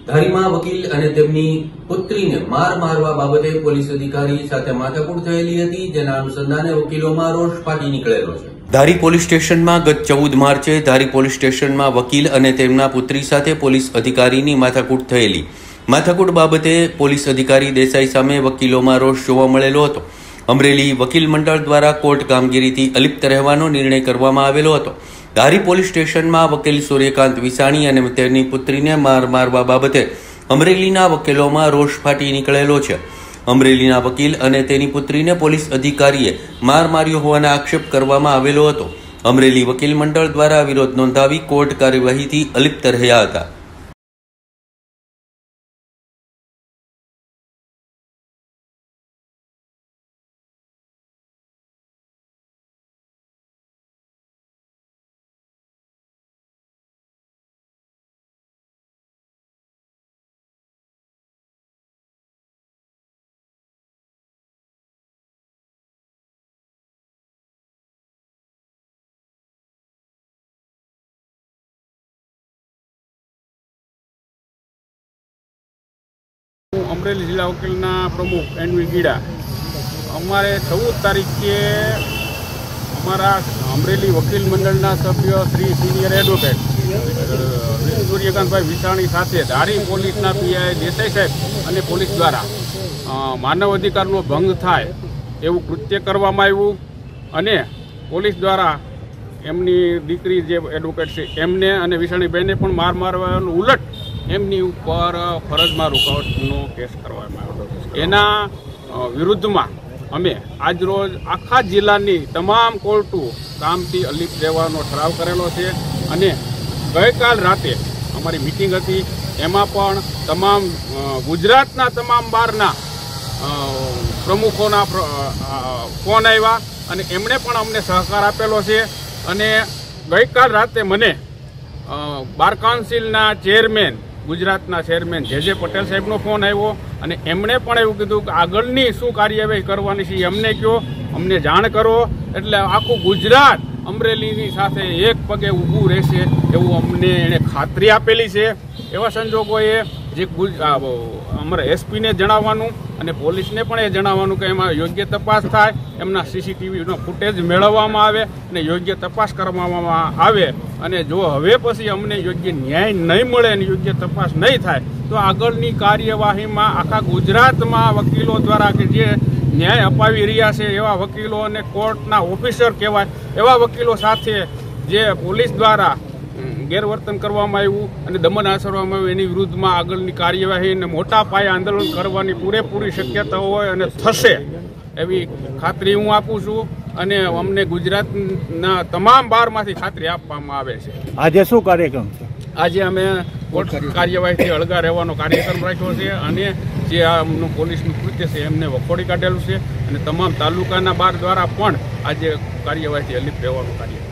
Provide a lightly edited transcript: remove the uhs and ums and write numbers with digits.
ધારીમાં વકીલ અને તેમની પુત્રીને માર મારવા બાબતે પોલીસ અધિકારી સાથે માથાકૂટ થયેલી હતી, જેના અનુસંધાને વકીલોમાં રોષ ફાટી નીકળેલો છે। ધારી પોલીસ સ્ટેશનમાં ગત 14 માર્ચે ધારી પોલીસ સ્ટેશનમાં વકીલ અને તેમના પુત્રી સાથે પોલીસ અધિકારીની માથાકૂટ થયેલી। માથાકૂટ બાબતે પોલીસ અધિકારી દેસાઈ સામે વકીલોમાં રોષ જોવા મળેલો હતો। અમરેલી વકીલ મંડળ દ્વારા કોર્ટ કામગીરીથી અલિપ્ત રહેવાનો નિર્ણય કરવામાં આવેલો હતો। ધારી પોલીસ સ્ટેશનમાં વકીલ સૂર્યકાંત વિસાણી અને તેની પુત્રીને માર મારવા બાબતે અમરેલીના વકીલોમાં રોષ ફાટી નીકળેલો છે। અમરેલીના વકીલ અને તેની પુત્રીને પોલીસ અધિકારીએ માર માર્યો હોવાના આક્ષેપ કરવામાં આવેલો હતો। અમરેલી વકીલ મંડળ દ્વારા વિરોધ નોંધાવી કોર્ટ કાર્યવાહીથી અલિપ્ત રહ્યા હતા। अमरेली जिला वकीलना प्रमुख एनवी गीड़ा अमारे 14 तारीखे अमरा अमरेली वकील मंडलना सभ्य श्री सीनियर एडवोकेट सूर्यकांत भाई विसाणी साथे धारी पोलीसना पीआई देसाई साहेब अने पोलीस द्वारा मानव अधिकारनो भंग थाय एवुं कृत्य करवामां आव्युं अने पोलीस द्वारा एमनी दीकरी जे एडवोकेट छे एमने अने विसाणीबेने पण मार मारवानो उलट एमनी उपर फरजमां रुकावटनो केस करवामां आव्यो। एना विरुद्धमां अमे आज रोज आखा जिल्लानी तमाम कोर्टो कामथी अलिप्त रहेવાનો ठराव करेलो छे अने गईकाल राते अमारी मीटिंग हती एमां पण तमाम गुजरातना तमाम बाરના प्रमुखोना फोन आव्या अने एमणे पण अमने सहकार आपेलो छे अने गईकाल राते मने बार काउंसिलना चेरमेन गुजरातना चेरमेन जे पटेल साहेबनो फोन आव्यो अने एमणे पण एवुं कीधुं के आगळनी शुं कार्यवाही करवानी छे अमने कहो, अमने जाण करो एटले आखुं गुजरात अमरेलीनी साथे एक पगे ऊभुं रहेशे एवुं अमने एणे खातरी आपेली छे। एवा संजोगोए जे अमरा एसपी ने जणाववानुं अने पोलीसने पण ए जणाववानुं के एमां योग्य तपास थाय, एमना सीसीटीवीनो फूटेज मेळववामां आवे अने योग्य तपास करवामां आवे अने जो हवे पछी अमने योग्य न्याय नहीं मळे अने योग्य तपास नहीं थाय तो आगळनी कार्यवाहीमां आखा गुजरातमां वकीलो द्वारा के जे न्याय अपावी रह्या छे एवा वकीलो अने कोर्टना ऑफिसर कहेवाय एवा वकीलो साथे जे पोलीस द्वारा गैरवर्तन करवामां आव्युं अने दमन आचरवामां आव्युं एनी विरुद्धमां आगळनी कार्यवाही अने मोटा पाये आंदोलन करवानी पूरेपूरी शक्यता होय अने थशे एवी खातरी हूँ आपું છું અને અમને ગુજરાતના તમામ બારમાંથી ખાતરી આપવામાં આવે છે। આજે શું કાર્યક્રમ છે? આજે અમે કોર્ટ કાર્યવાહીથી અળગા રહેવાનો કાર્યક્રમ રાખ્યો છે અને જે આમનું પોલીસનું કૃત્ય છે એમને વખોડી કાઢેલું છે અને તમામ તાલુકાના બાર દ્વારા પણ આજે કાર્યવાહીથી અલિપ્ત રહેવાનું કાર્ય